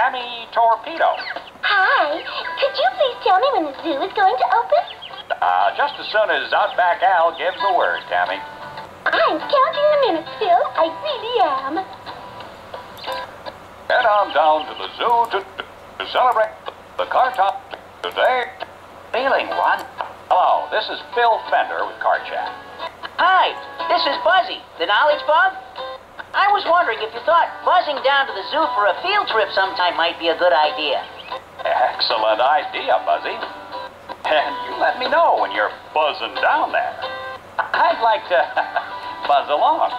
Tammy Torpedo. Hi. Could you please tell me when the zoo is going to open? Just as soon as Outback Al gives the word, Tammy. I'm counting the minutes, Phil. I really am. Head on down to the zoo to celebrate the car top today. Feeling one. Hello, this is Phil Fender with Car Chat. Hi, this is Buzzy, the knowledge bug. I was wondering if you thought buzzing down to the zoo for a field trip sometime might be a good idea. Excellent idea, Buzzy. And you let me know when you're buzzing down there. I'd like to buzz along.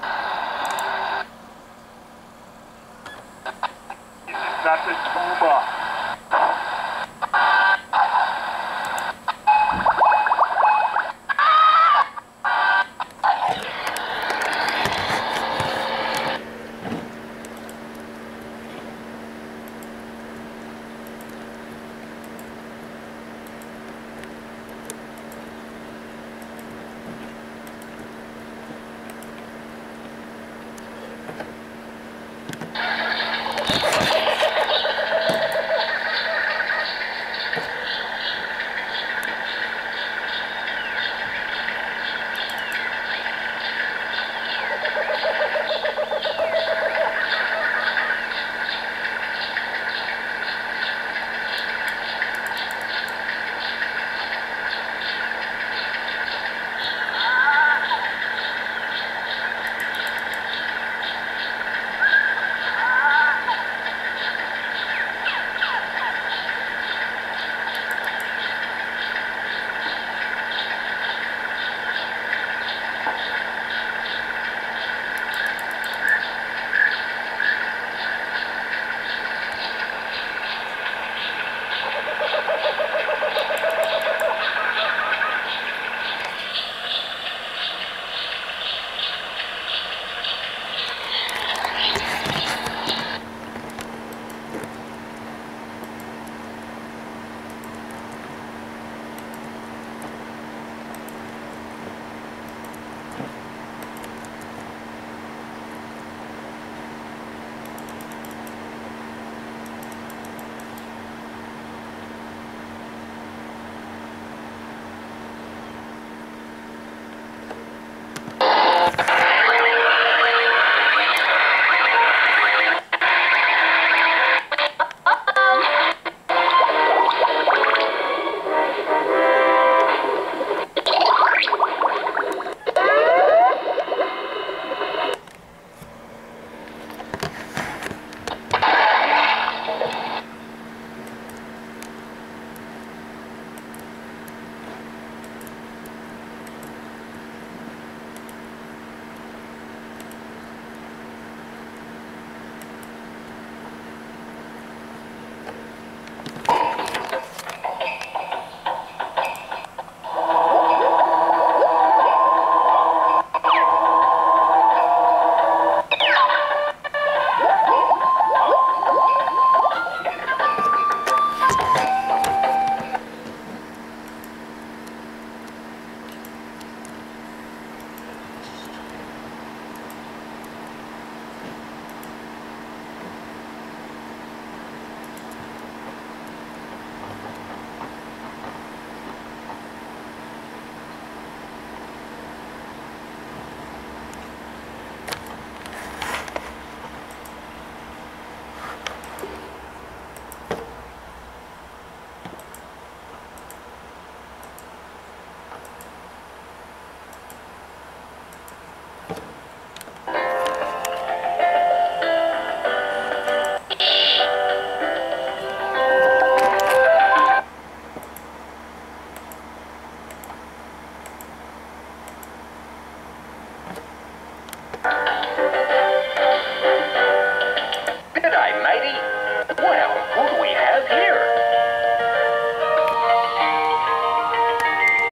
That's a tuba.